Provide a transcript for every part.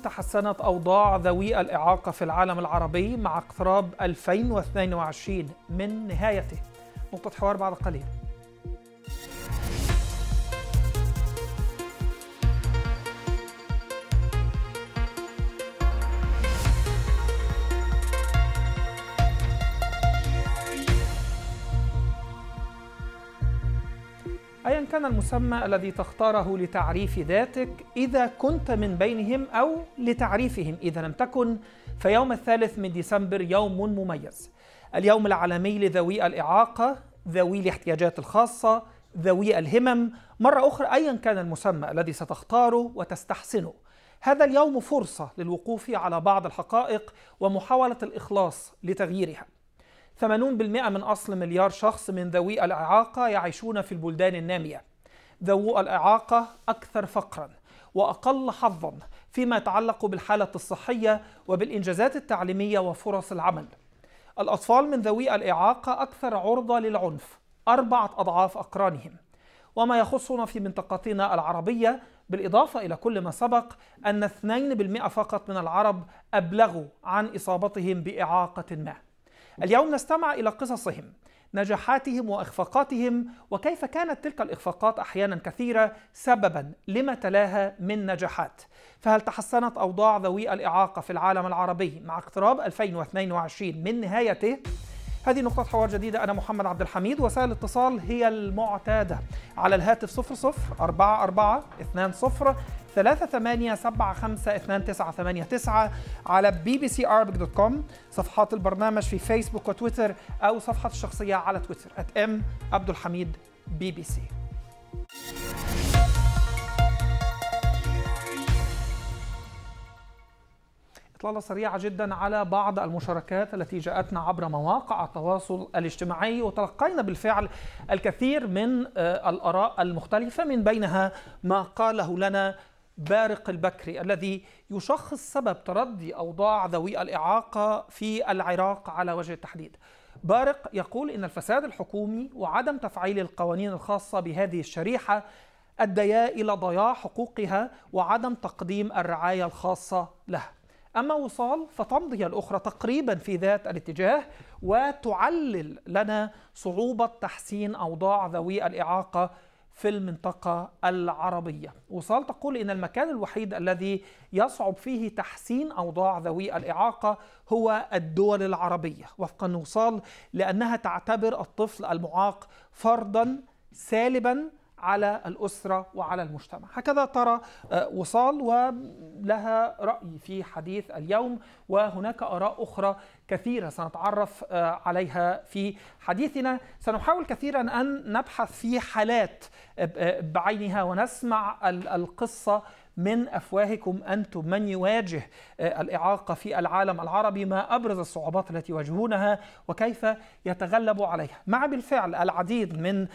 تحسنت أوضاع ذوي الإعاقة في العالم العربي مع اقتراب 2022 من نهايته. نقطة حوار بعد قليل. أيا كان المسمى الذي تختاره لتعريف ذاتك، إذا كنت من بينهم أو لتعريفهم إذا لم تكن، فيوم 3 ديسمبر يوم مميز، اليوم العالمي لذوي الإعاقة، ذوي الاحتياجات الخاصة، ذوي الهمم. مرة أخرى أيا كان المسمى الذي ستختاره وتستحسنه، هذا اليوم فرصة للوقوف على بعض الحقائق ومحاولة الإخلاص لتغييرها. 80% من أصل مليار شخص من ذوي الإعاقة يعيشون في البلدان النامية. ذوو الإعاقة أكثر فقراً وأقل حظاً فيما يتعلق بالحالة الصحية وبالإنجازات التعليمية وفرص العمل. الأطفال من ذوي الإعاقة أكثر عرضة للعنف 4 أضعاف أقرانهم. وما يخصنا في منطقتنا العربية، بالإضافة إلى كل ما سبق، أن 2% فقط من العرب أبلغوا عن إصابتهم بإعاقة ما. اليوم نستمع إلى قصصهم، نجاحاتهم وإخفاقاتهم، وكيف كانت تلك الإخفاقات أحيانا كثيرة سببا لما تلاها من نجاحات. فهل تحسنت أوضاع ذوي الإعاقة في العالم العربي مع اقتراب 2022 من نهايته؟ هذه نقطة حوار جديدة. أنا محمد عبد الحميد. وسائل الاتصال هي المعتادة على الهاتف 004420 على bbcarabic.com، صفحات البرنامج في فيسبوك وتويتر، أو صفحة الشخصية على تويتر @m_عبدالحميد BBC. إطلالة سريعة جدا على بعض المشاركات التي جاءتنا عبر مواقع التواصل الاجتماعي، وتلقينا بالفعل الكثير من الآراء المختلفة، من بينها ما قاله لنا بارق البكري الذي يشخص سبب تردي أوضاع ذوي الإعاقة في العراق على وجه التحديد. بارق يقول إن الفساد الحكومي وعدم تفعيل القوانين الخاصة بهذه الشريحة أديا إلى ضياع حقوقها وعدم تقديم الرعاية الخاصة لها. أما وصال فتمضي الأخرى تقريبا في ذات الاتجاه، وتعلل لنا صعوبة تحسين أوضاع ذوي الإعاقة في المنطقة العربية. وصال تقول إن المكان الوحيد الذي يصعب فيه تحسين أوضاع ذوي الإعاقة هو الدول العربية، وفقا لوصال، لأنها تعتبر الطفل المعاق فردا سالبا على الأسرة وعلى المجتمع. هكذا ترى وصال، ولها رأي في حديث اليوم، وهناك آراء أخرى كثيرة سنتعرف عليها في حديثنا. سنحاول كثيرا أن نبحث في حالات بعينها ونسمع القصة من أفواهكم أنتم، من يواجه الإعاقة في العالم العربي، ما أبرز الصعوبات التي يواجهونها وكيف يتغلبوا عليها. مع بالفعل العديد من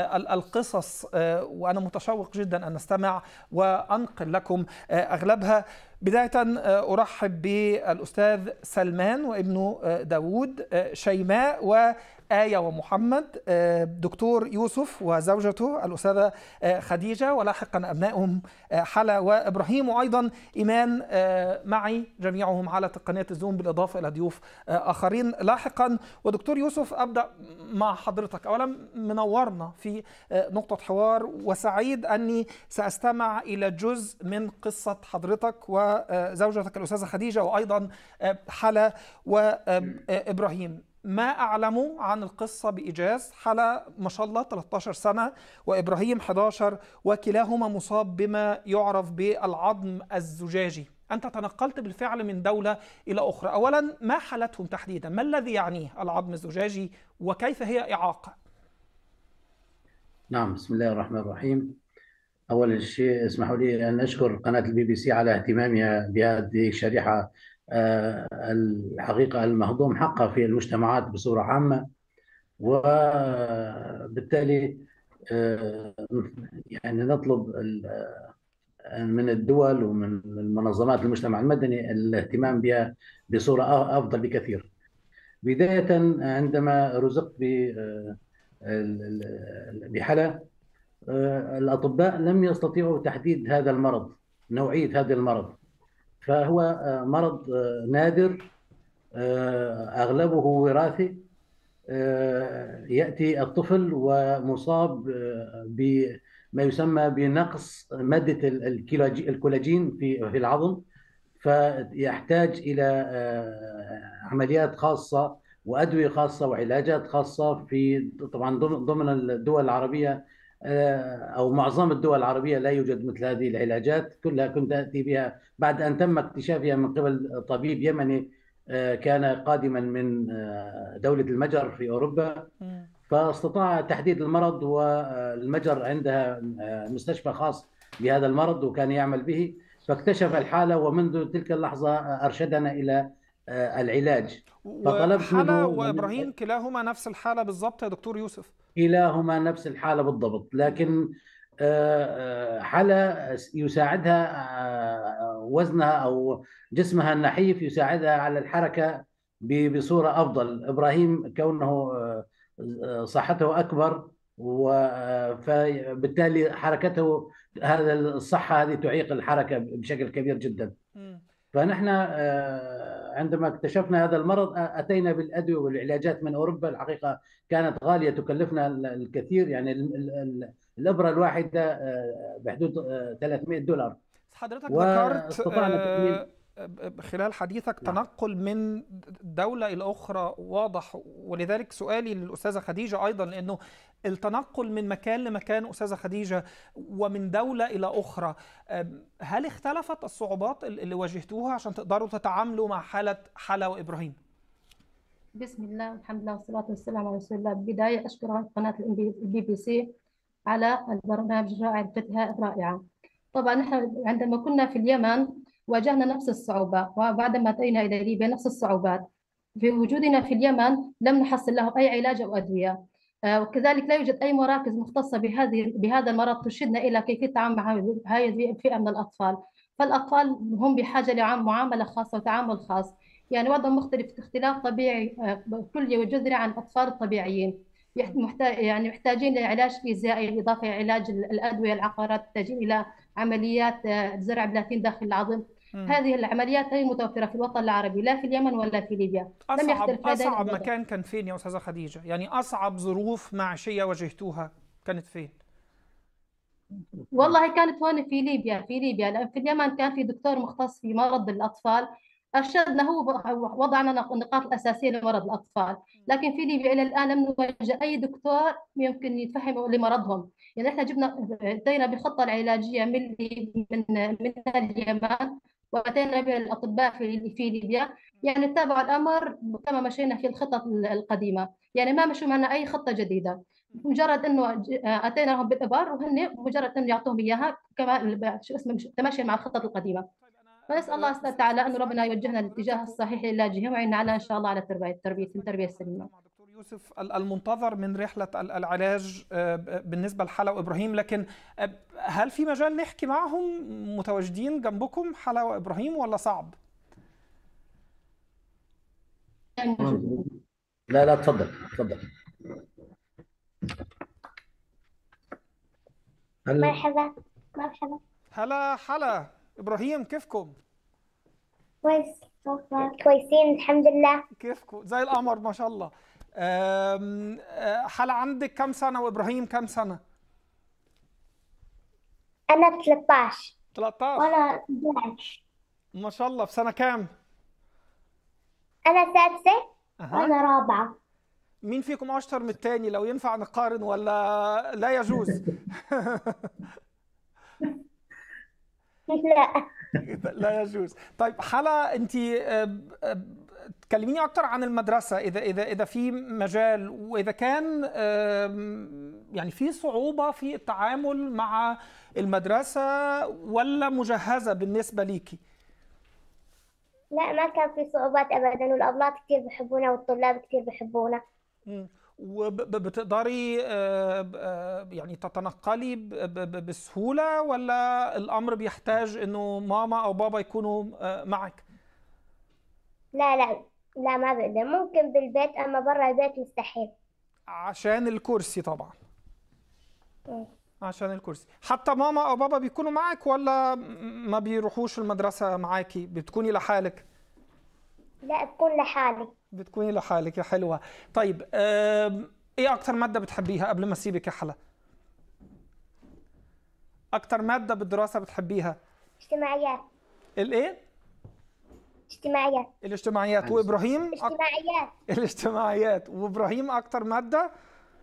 القصص، وأنا متشوق جدا أن نستمع وأنقل لكم أغلبها. بداية أرحب بالأستاذ سلمان وابنه داود، شيماء وآية ومحمد، دكتور يوسف وزوجته الأستاذة خديجة، ولاحقا أبنائهم حلا وإبراهيم، وأيضا إيمان معي، جميعهم على تقنية الزوم، بالإضافة إلى ضيوف آخرين لاحقا. ودكتور يوسف، أبدأ مع حضرتك. أولا منورنا في نقطة حوار، وسعيد أني سأستمع إلى جزء من قصة حضرتك وزوجتك الأستاذة خديجة، وأيضا حلا وإبراهيم. ما أعلم عن القصة بإيجاز، حلا ما شاء الله 13 سنة وإبراهيم 11، وكلاهما مصاب بما يعرف بالعظم الزجاجي. أنت تنقلت بالفعل من دولة إلى أخرى. أولا، ما حالتهم تحديدا؟ ما الذي يعنيه العظم الزجاجي وكيف هي إعاقة؟ نعم، بسم الله الرحمن الرحيم. أول شيء اسمحوا لي أن أشكر قناة BBC على اهتمامها بهذه الشريحة، الحقيقة المهضوم حقها في المجتمعات بصورة عامة، وبالتالي يعني نطلب من الدول ومن المنظمات المجتمع المدني الاهتمام بها بصورة أفضل بكثير. بداية، عندما رزقت بحالة، الأطباء لم يستطيعوا تحديد هذا المرض، نوعية هذا المرض، فهو مرض نادر، أغلبه وراثي. يأتي الطفل ومصاب بما يسمى بنقص مادة الكولاجين في العظم، فيحتاج إلى عمليات خاصة وأدوية خاصة وعلاجات خاصة. في طبعا ضمن الدول العربية أو معظم الدول العربية لا يوجد مثل هذه العلاجات، كلها كنت أتي بها بعد أن تم اكتشافها من قبل طبيب يمني كان قادما من دولة المجر في أوروبا، فاستطاع تحديد المرض. والمجر عندها مستشفى خاص بهذا المرض وكان يعمل به، فاكتشف الحالة ومنذ تلك اللحظة أرشدنا إلى العلاج. فطلبت وحلا منه وإبراهيم كلاهما نفس الحالة بالضبط يا دكتور يوسف؟ كلاهما نفس الحالة بالضبط، لكن حالة يساعدها وزنها أو جسمها النحيف يساعدها على الحركة بصورة أفضل. إبراهيم كونه صحته أكبر، فبالتالي حركته، هذا الصحة هذه تعيق الحركة بشكل كبير جدا. فنحن عندما اكتشفنا هذا المرض أتينا بالأدوية والعلاجات من أوروبا. الحقيقة كانت غالية، تكلفنا الكثير، يعني الإبرة الواحدة بحدود $300. حضرتك ذكرت واستطعنا تأمين. خلال حديثك نعم. تنقل من دولة إلى أخرى واضح، ولذلك سؤالي للأستاذة خديجة أيضا، لأنه التنقل من مكان لمكان أستاذة خديجة ومن دولة إلى أخرى، هل اختلفت الصعوبات اللي واجهتوها عشان تقدروا تتعاملوا مع حالة حلا وإبراهيم؟ بسم الله والحمد لله والصلاة والسلام على رسول الله. بداية أشكر قناة البي بي سي على البرنامج الرائع، الفتاة الرائعة. طبعا نحن عندما كنا في اليمن واجهنا نفس الصعوبة، وبعدما أتينا إلى ليبيا نفس الصعوبات. في وجودنا في اليمن لم نحصل له أي علاج أو أدوية، وكذلك لا يوجد أي مراكز مختصة بهذا المرض ترشدنا إلى كيفية التعامل مع هذه الفئة من الأطفال. فالأطفال هم بحاجة لمعاملة خاصة وتعامل خاص، يعني وضع مختلف، اختلاف طبيعي كلي وجذري عن الأطفال الطبيعيين. يعني محتاجين لعلاج فيزيائي، بالإضافة إلى علاج الأدوية، العقارات، محتاجين إلى عمليات زرع بلاتين داخل العظم. هذه العمليات غير متوفرة في الوطن العربي، لا في اليمن ولا في ليبيا. لم يختلف لدينا أصعب مكان كان فين يا أستاذة خديجة؟ يعني أصعب ظروف معيشية واجهتوها كانت فين؟ والله كانت هون في ليبيا. لأن في اليمن كان في دكتور مختص في مرض الأطفال، أرشدنا، هو وضعنا النقاط الأساسية لمرض الأطفال. لكن في ليبيا إلى الآن لم نواجه أي دكتور يمكن يتفهم لمرضهم. يعني إحنا أتينا بخطة العلاجية من اليمن، وأتينا بالأطباء في ليبيا، يعني تابعوا الأمر كما مشينا في الخطط القديمة، يعني ما مشوا معنا أي خطة جديدة. مجرد انه اتينا لهم بالابر، وهن مجرد انه يعطوهم اياها كما شو اسمه تماشيا مع الخطط القديمه. فنسال الله تعالى انه ربنا يوجهنا للاتجاه الصحيح لعلاجهم، ويعيننا على ان شاء الله على التربيه السليمه. دكتور يوسف، المنتظر من رحله العلاج بالنسبه لحلا وابراهيم، لكن هل في مجال نحكي معهم متواجدين جنبكم حلا وابراهيم ولا صعب؟ لا تفضل تفضل. مرحبا. هلا حلا ابراهيم، كيفكم؟ كويس. كويسين الحمد لله. كيفكم؟ زي القمر ما شاء الله. حلا عندك كم سنه وابراهيم كم سنه؟ انا 13. 13 وانا 11. ما شاء الله. في سنه كام؟ انا 6 وانا 4. مين فيكم اشطر من التاني؟ لو ينفع نقارن ولا لا يجوز؟ لا لا يجوز. طيب حلا، انت تكلميني اكتر عن المدرسه، اذا في مجال، واذا كان يعني في صعوبه في التعامل مع المدرسه ولا مجهزه بالنسبه ليكي؟ لا، ما كان في صعوبات ابدا، والابلات كثير بحبونا والطلاب كثير بحبونا. وبتقدري يعني تتنقلي بسهولة، ولا الأمر بيحتاج إنه ماما أو بابا يكونوا معك؟ لا ما بقدر، ممكن بالبيت، أما برا البيت مستحيل. عشان الكرسي طبعا. عشان الكرسي. حتى ماما او بابا بيكونوا معاك ولا ما بيروحوش المدرسه معاكي؟ بتكوني لحالك؟ لا، بكون لحالي. بتكوني لحالك يا حلوه. طيب ايه اكتر ماده بتحبيها قبل ما اسيبك يا حلا؟ اكتر ماده بالدراسه بتحبيها؟ اجتماعيات. الايه؟ اجتماعيات. الاجتماعيات. وابراهيم؟ اجتماعيات. الاجتماعيات. وابراهيم اكتر ماده؟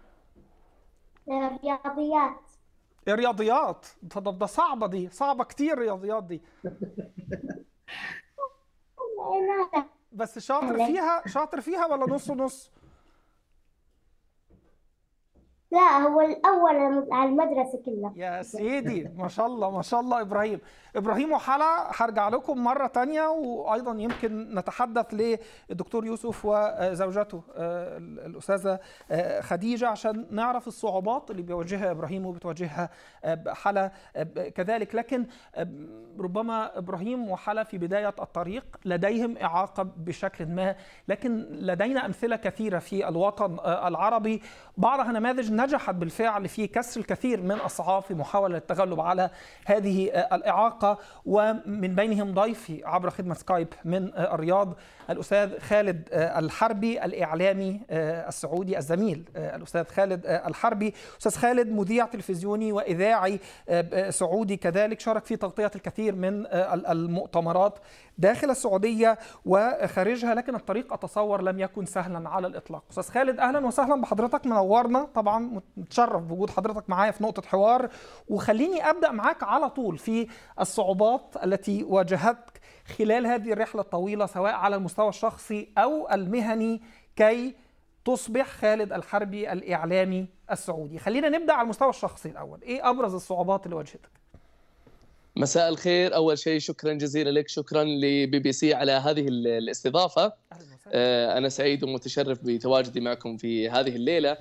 رياضيات. الرياضيات. ده صعبه، دي صعبه كتير الرياضيات دي. بس شاطر فيها ولا نص نص؟ لا، هو الأول على المدرسة كلها. يا سيدي ما شاء الله ما شاء الله. ابراهيم وحلا هرجع لكم مره تانية، وايضا يمكن نتحدث للدكتور يوسف وزوجته الاستاذه خديجه عشان نعرف الصعوبات اللي بيواجهها ابراهيم وبتواجهها حلا كذلك. لكن ربما ابراهيم وحلا في بدايه الطريق لديهم اعاقه بشكل ما، لكن لدينا امثله كثيره في الوطن العربي، بعضها نماذج نجحت بالفعل في كسر الكثير من الصعاب في محاولة التغلب على هذه الإعاقة. ومن بينهم ضيفي عبر خدمة سكايب من الرياض الأستاذ خالد الحربي الإعلامي السعودي، الزميل الأستاذ خالد الحربي. أستاذ خالد مذيع تلفزيوني وإذاعي سعودي كذلك، شارك في تغطية الكثير من المؤتمرات داخل السعودية وخارجها، لكن الطريق أتصور لم يكن سهلا على الإطلاق. أستاذ خالد أهلا وسهلا بحضرتك، منورنا طبعا، متشرف بوجود حضرتك معايا في نقطة حوار. وخليني أبدأ معاك على طول في الصعوبات التي واجهتك خلال هذه الرحلة الطويلة سواء على المستوى الشخصي أو المهني كي تصبح خالد الحربي الإعلامي السعودي. خلينا نبدأ على المستوى الشخصي الأول، إيه أبرز الصعوبات اللي واجهتك؟ مساء الخير. أول شيء شكرا جزيلا لك، شكرا لبي بي سي على هذه الاستضافة. أنا سعيد ومتشرف بتواجدي معكم في هذه الليلة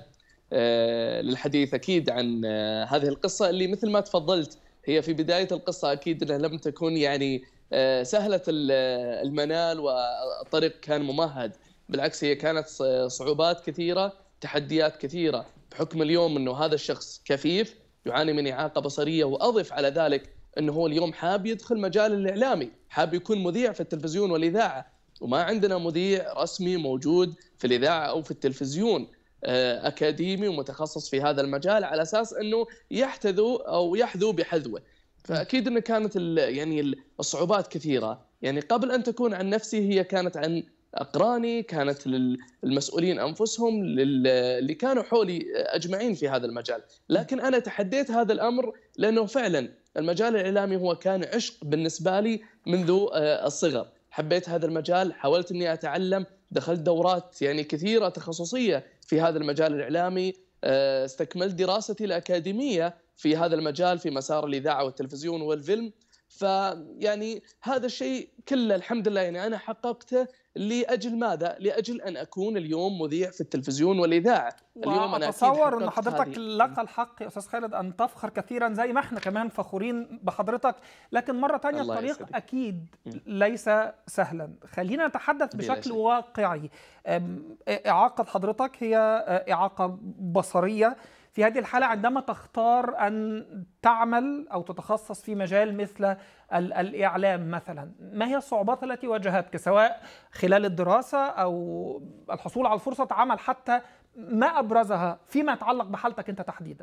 للحديث أكيد عن هذه القصة اللي مثل ما تفضلت هي في بداية القصة أكيد أنها لم تكن يعني سهلة المنال والطريق كان ممهد، بالعكس هي كانت صعوبات كثيرة، تحديات كثيرة، بحكم اليوم أنه هذا الشخص كفيف يعاني من إعاقة بصرية، وأضف على ذلك أنه هو اليوم حاب يدخل مجال الإعلامي، حاب يكون مذيع في التلفزيون والإذاعة، وما عندنا مذيع رسمي موجود في الإذاعة أو في التلفزيون أكاديمي ومتخصص في هذا المجال على أساس أنه يحذو بحذوه. فأكيد أنه كانت يعني الصعوبات كثيرة، يعني قبل أن تكون عن نفسي هي كانت عن أقراني، كانت للمسؤولين أنفسهم، اللي كانوا حولي أجمعين في هذا المجال. لكن أنا تحديت هذا الأمر لأنه فعلا المجال الإعلامي هو كان عشق بالنسبة لي منذ الصغر. حبيت هذا المجال، حاولت أني أتعلم، دخلت دورات يعني كثيرة تخصصية في هذا المجال الإعلامي، استكملت دراستي الأكاديمية في هذا المجال في مسار الإذاعة والتلفزيون والفيلم. فيعني هذا الشيء كله الحمد لله يعني أنا حققته لأجل ماذا؟ لأجل أن أكون اليوم مذيع في التلفزيون والإذاعة. اليوم أنا أتصور أن حضرتك لك الحق يا أستاذ خالد أن تفخر كثيرا زي ما احنا كمان فخورين بحضرتك، لكن مرة تانية الطريق أكيد ليس سهلا. خلينا نتحدث بشكل واقعي. إعاقة حضرتك هي إعاقة بصرية. في هذه الحالة عندما تختار أن تعمل أو تتخصص في مجال مثل الإعلام مثلا، ما هي الصعوبات التي واجهتك سواء خلال الدراسة أو الحصول على فرصة عمل حتى، ما أبرزها فيما يتعلق بحالتك أنت تحديدا؟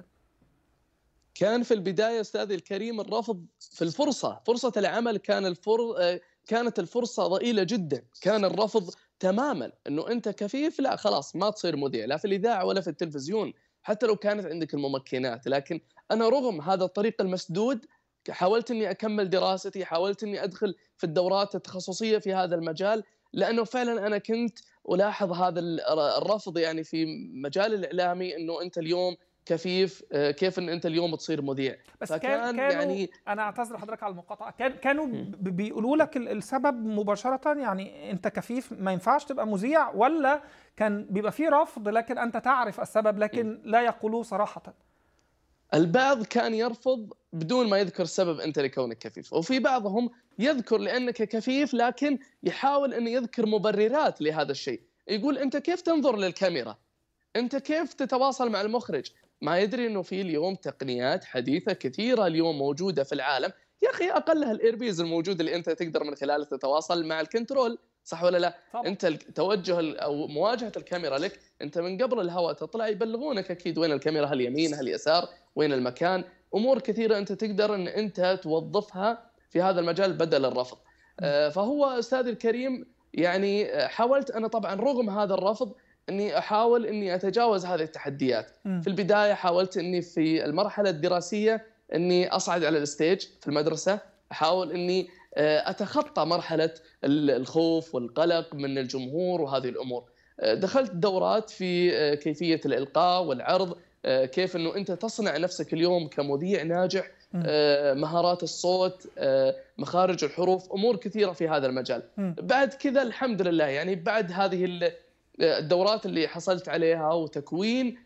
كان في البداية أستاذي الكريم الرفض في الفرصة، فرصة العمل كانت الفرصة ضئيلة جدا، كان الرفض تماما أنه أنت كفيف، لا خلاص ما تصير مذيع لا في الإذاعة ولا في التلفزيون حتى لو كانت عندك الممكنات. لكن أنا رغم هذا الطريق المسدود حاولت أني أكمل دراستي، حاولت أني أدخل في الدورات التخصصية في هذا المجال، لأنه فعلا أنا كنت ألاحظ هذا الرفض يعني في مجال الإعلامي، أنه أنت اليوم كفيف، كيف أن أنت اليوم تصير مذيع. بس كانوا يعني أنا أعتذر حضرتك على المقاطعة، كانوا بيقولوا لك السبب مباشرة، يعني أنت كفيف ما ينفعش تبقى مذيع، ولا كان بيبقى فيه رفض لكن أنت تعرف السبب لكن لا يقولوه صراحة؟ البعض كان يرفض بدون ما يذكر سبب أنت لكونك كفيف، وفي بعضهم يذكر لأنك كفيف لكن يحاول أن يذكر مبررات لهذا الشيء، يقول أنت كيف تنظر للكاميرا؟ أنت كيف تتواصل مع المخرج؟ ما يدري انه في اليوم تقنيات حديثه كثيره اليوم موجوده في العالم. يا اخي اقلها الايربيز الموجود اللي انت تقدر من خلاله تتواصل مع الكنترول، صح ولا لا؟ طبعا. انت توجه او مواجهه الكاميرا لك، انت من قبل الهواء تطلع يبلغونك اكيد وين الكاميرا، هل يمين هل يسار، وين المكان، امور كثيره انت تقدر ان انت توظفها في هذا المجال بدل الرفض. فهو استاذي الكريم يعني حاولت انا طبعا رغم هذا الرفض اني احاول اني اتجاوز هذه التحديات. في البدايه حاولت اني في المرحله الدراسيه اني اصعد على الستيج في المدرسه، احاول اني اتخطى مرحله الخوف والقلق من الجمهور وهذه الامور. دخلت دورات في كيفيه الالقاء والعرض، كيف انه انت تصنع نفسك اليوم كمذيع ناجح، مهارات الصوت، مخارج الحروف، امور كثيره في هذا المجال. بعد كذا الحمد لله يعني بعد هذه الدورات اللي حصلت عليها وتكوين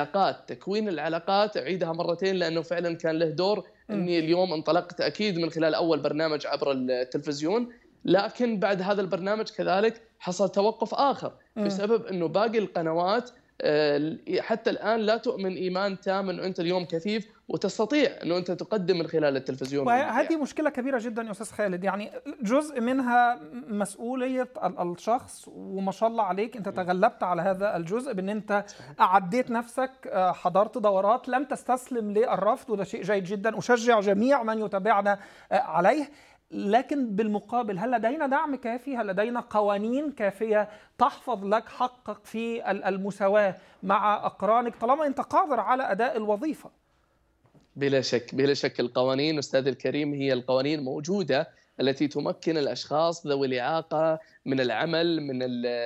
العلاقات اعيدها مرتين لانه فعلا كان له دور اني اليوم انطلقت اكيد من خلال اول برنامج عبر التلفزيون، لكن بعد هذا البرنامج كذلك حصل توقف اخر بسبب انه باقي القنوات حتى الان لا تؤمن ايمان تام انه انت اليوم كفيف وتستطيع انه انت تقدم من خلال التلفزيون. وهذه مشكله كبيره جدا يا استاذ خالد، يعني جزء منها مسؤوليه الشخص، وما شاء الله عليك انت تغلبت على هذا الجزء بان انت اعديت نفسك، حضرت دورات، لم تستسلم للرفض، وده شيء جيد جدا اشجع جميع من يتابعنا عليه. لكن بالمقابل هل لدينا دعم كافي؟ هل لدينا قوانين كافية تحفظ لك حقك في المساواة مع أقرانك طالما أنت قادر على أداء الوظيفة؟ بلا شك القوانين أستاذ الكريم هي القوانين موجودة التي تمكن الأشخاص ذوي الإعاقة من العمل، من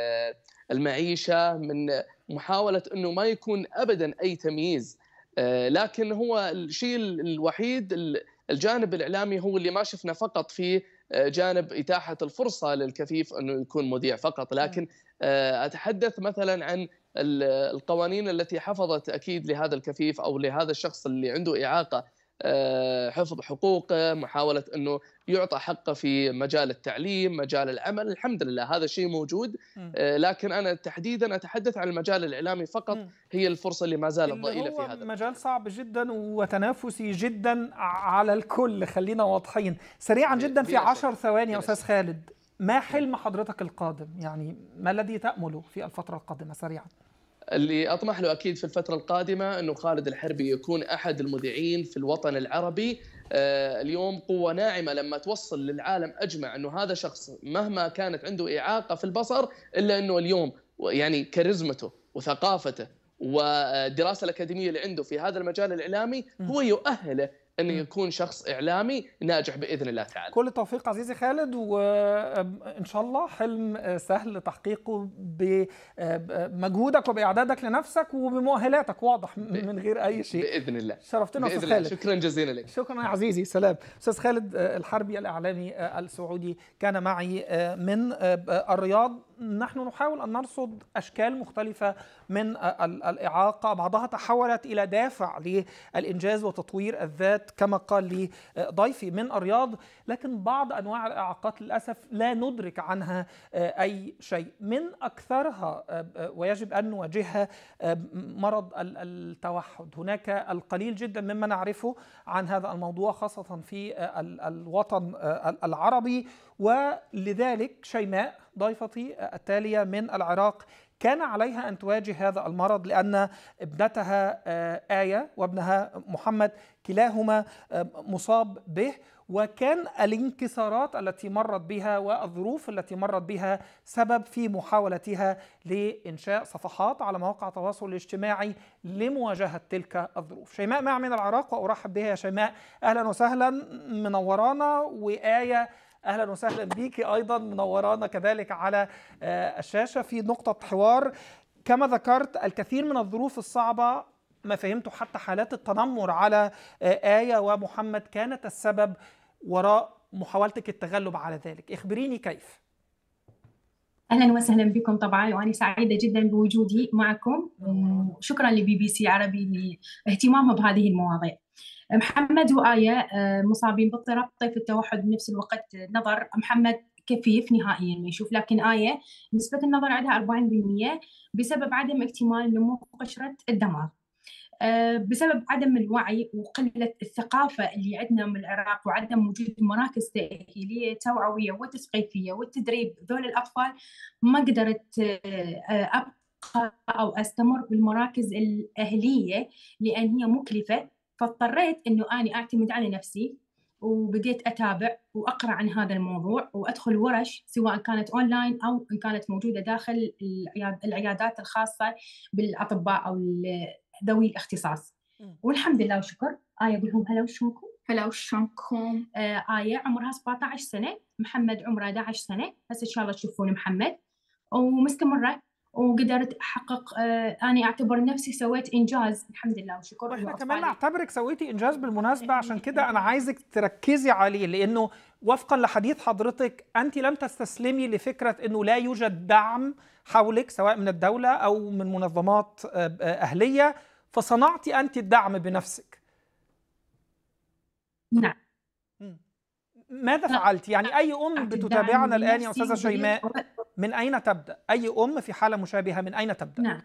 المعيشة، من محاولة أنه ما يكون أبدا أي تمييز. لكن هو الشيء الوحيد الجانب الإعلامي هو اللي ما شفنا فقط في جانب إتاحة الفرصة للكفيف أنه يكون مذيع فقط، لكن أتحدث مثلا عن القوانين التي حفظت أكيد لهذا الكفيف أو لهذا الشخص اللي عنده إعاقة حفظ حقوقه، محاولة أنه يعطى حقه في مجال التعليم، مجال العمل. الحمد لله هذا الشيء موجود، لكن أنا تحديدا أتحدث عن المجال الإعلامي فقط، هي الفرصة اللي ما زالت ضئيلة في هذا مجال صعب جدا وتنافسي جدا على الكل، خلينا واضحين. سريعا جدا في 10 ثواني يا أستاذ خالد، ما حلم حضرتك القادم؟ يعني ما الذي تأمله في الفترة القادمة سريعا؟ اللي أطمح له أكيد في الفترة القادمة أنه خالد الحربي يكون أحد المذيعين في الوطن العربي اليوم قوة ناعمة لما توصل للعالم أجمع أنه هذا شخص مهما كانت عنده إعاقة في البصر إلا أنه اليوم يعني كاريزمته وثقافته والدراسة الأكاديمية اللي عنده في هذا المجال الإعلامي هو يؤهله أنه يكون شخص إعلامي ناجح بإذن الله تعالى. كل التوفيق عزيزي خالد، وإن شاء الله حلم سهل تحقيقه بمجهودك وبإعدادك لنفسك وبمؤهلاتك، واضح من غير أي شيء بإذن الله. شرفتنا أستاذ خالد. شكرا جزيلا لك. شكرا يا عزيزي، سلام. أستاذ خالد الحربي الإعلامي السعودي كان معي من الرياض. نحن نحاول أن نرصد أشكال مختلفة من الإعاقة، بعضها تحولت إلى دافع للإنجاز وتطوير الذات كما قال لي ضيفي من الرياض، لكن بعض أنواع الإعاقات للأسف لا ندرك عنها أي شيء. من أكثرها ويجب أن نواجهها مرض التوحد. هناك القليل جدا مما نعرفه عن هذا الموضوع خاصة في الوطن العربي، ولذلك شيماء ضيفتي التالية من العراق كان عليها أن تواجه هذا المرض لأن ابنتها آية وابنها محمد كلاهما مصاب به، وكان الانكسارات التي مرت بها والظروف التي مرت بها سبب في محاولتها لإنشاء صفحات على مواقع التواصل الاجتماعي لمواجهة تلك الظروف. شيماء معي من العراق وأرحب بها. يا شيماء أهلا وسهلا، منورانا. وآية أهلا وسهلا بيكي أيضا، منورانا كذلك على الشاشة في نقطة حوار. كما ذكرت الكثير من الظروف الصعبة، ما فهمته حتى حالات التنمر على آية ومحمد كانت السبب وراء محاولتك التغلب على ذلك. اخبريني كيف. أهلا وسهلا بكم طبعا، وأنا سعيدة جدا بوجودي معكم، وشكرا لبي بي سي عربي لاهتمامها بهذه المواضيع. محمد وآية مصابين باضطراب طيف التوحد بنفس الوقت. نظر محمد كفيف نهائيا ما يشوف، لكن آية نسبة النظر عندها 40% بسبب عدم اكتمال نمو قشرة الدماغ. بسبب عدم الوعي وقلة الثقافة اللي عندنا من العراق وعدم وجود مراكز تأهيلية توعوية وتثقيفية والتدريب ذول الأطفال، ما قدرت أبقى أو أستمر بالمراكز الأهلية لأن هي مكلفة. فاضطريت إنه أنا أعتمد على نفسي، وبديت أتابع وأقرأ عن هذا الموضوع وأدخل ورش سواء كانت أونلاين أو إن كانت موجودة داخل العيادات الخاصة بالأطباء أو ذوي الاختصاص. والحمد لله وشكر. آية أقول هلا وشلونكم؟ هلا وشلونكم؟ آية عمرها 17 سنة، محمد عمره 11 سنة، هسه إن شاء الله تشوفون محمد، ومستمرة وقدرت أحقق. أنا أعتبر نفسي سويت إنجاز الحمد لله وشكر. وإحنا كمان نعتبرك سويتي إنجاز بالمناسبة، عشان كده أنا عايزك تركزي عليه، لأنه وفقا لحديث حضرتك أنت لم تستسلمي لفكرة أنه لا يوجد دعم حولك سواء من الدولة أو من منظمات أهلية، فصنعتي أنت الدعم بنفسك. نعم. ماذا فعلت؟ يعني أي أم بتتابعنا الآن يا أستاذة شيماء من أين تبدأ؟ أي أم في حالة مشابهة من أين تبدأ؟ نعم.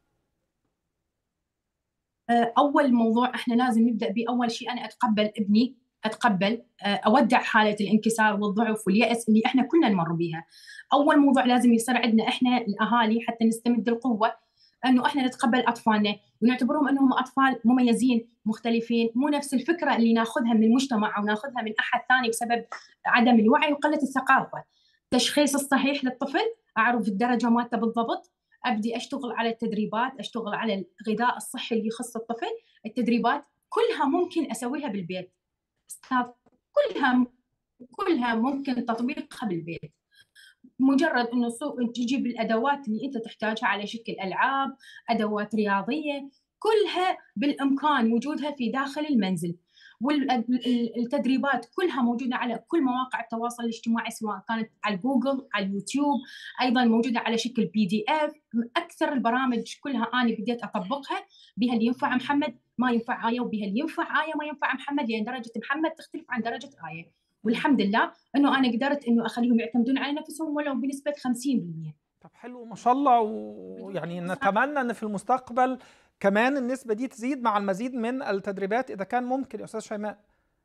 أول موضوع إحنا لازم نبدأ بأول شيء أنا أتقبل ابني، أودع حالة الانكسار والضعف واليأس اللي إحنا كنا نمر بها. أول موضوع لازم يصير عندنا إحنا الأهالي حتى نستمد القوة أنه إحنا نتقبل أطفالنا ونعتبرهم أنهم أطفال مميزين مختلفين، مو نفس الفكرة اللي ناخذها من المجتمع أو ناخذها من أحد ثاني بسبب عدم الوعي وقلة الثقافة. التشخيص الصحيح للطفل، أعرف الدرجة مالته بالضبط، أبدي أشتغل على التدريبات، أشتغل على الغذاء الصحي اللي يخص الطفل. التدريبات كلها ممكن أسويها بالبيت أستاذ، كلها ممكن تطبيقها بالبيت. مجرد انه تجيب الادوات اللي انت تحتاجها على شكل العاب، ادوات رياضيه، كلها بالامكان وجودها في داخل المنزل. والتدريبات كلها موجوده على كل مواقع التواصل الاجتماعي سواء كانت على جوجل، على اليوتيوب، ايضا موجوده على شكل PDF. اكثر البرامج كلها انا بديت اطبقها، بها اللي ينفع محمد ما ينفع آية، وبها اللي ينفع آية ما ينفع محمد، لان درجه محمد تختلف عن درجه آية. والحمد لله انه انا قدرت انه اخليهم يعتمدون على نفسهم ولو بنسبه 50%. طب حلو ما شاء الله، ويعني نتمنى ان في المستقبل كمان النسبه دي تزيد مع المزيد من التدريبات اذا كان ممكن يا استاذ شيماء.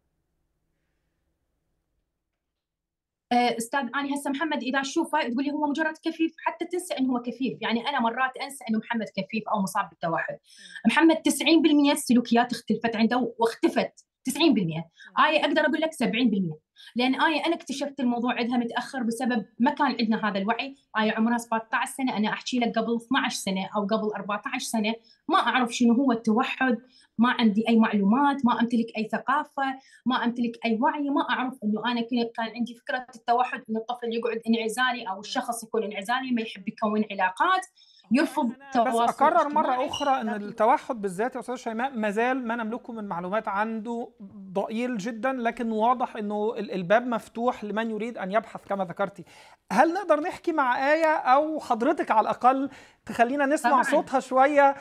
استاذ انا هسه محمد اذا اشوفه تقول لي هو مجرد كفيف، حتى تنسى انه هو كفيف. يعني انا مرات انسى انه محمد كفيف او مصاب بالتوحد. محمد 90% السلوكيات اختلفت عنده واختفت 90%. آية أقدر أقول لك 70%، لأن آية أنا اكتشفت الموضوع عندها متأخر بسبب ما كان عندنا هذا الوعي. آية عمرها 17 سنة، أنا أحكي لك قبل 12 سنة أو قبل 14 سنة ما أعرف شنو هو التوحد، ما عندي أي معلومات، ما أمتلك أي ثقافة، ما أمتلك أي وعي، ما أعرف إنه أنا كان عندي فكرة التوحد إن الطفل يقعد انعزالي أو الشخص يكون انعزالي، ما يحب يكون علاقات، يرفض التواصل. بس أكرر مرة أخرى أن التوحد بالذات يا أستاذ شيماء ما زال ما نملكه من معلومات عنده ضئيل جدا، لكن واضح أنه الباب مفتوح لمن يريد أن يبحث كما ذكرتي. هل نقدر نحكي مع آية أو حضرتك على الأقل تخلينا نسمع طبعاً صوتها شوية